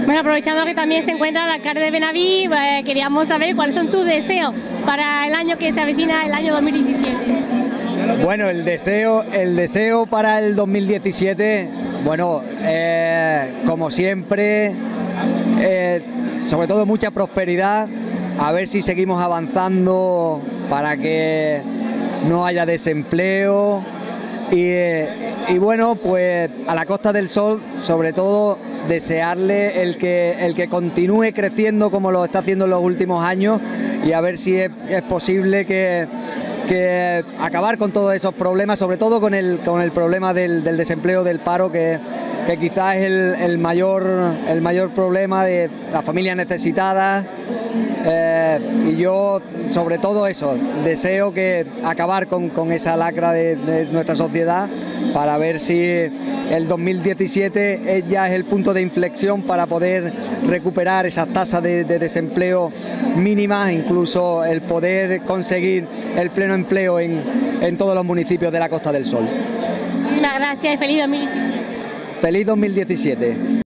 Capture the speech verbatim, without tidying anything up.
Bueno, aprovechando que también se encuentra el alcalde de Benaví, eh, queríamos saber cuáles son tus deseos para el año que se avecina, el año dos mil diecisiete. Bueno, el deseo, el deseo para el dos mil diecisiete, bueno, eh, como siempre, eh, sobre todo mucha prosperidad, a ver si seguimos avanzando para que no haya desempleo y, eh, y bueno, pues a la Costa del Sol, sobre todo, desearle el que, el que continúe creciendo como lo está haciendo en los últimos años y a ver si es, es posible que, que acabar con todos esos problemas, sobre todo con el, con el problema del, del desempleo, del paro, que, que quizás es el, el, mayor, el mayor problema de las familias necesitadas. Eh, y yo, sobre todo eso, deseo que acabar con, con esa lacra de, de nuestra sociedad para ver si el dos mil diecisiete ya es el punto de inflexión para poder recuperar esas tasas de, de desempleo mínimas, incluso el poder conseguir el pleno empleo en, en todos los municipios de la Costa del Sol. Muchísimas gracias y feliz dos mil diecisiete. Feliz dos mil diecisiete.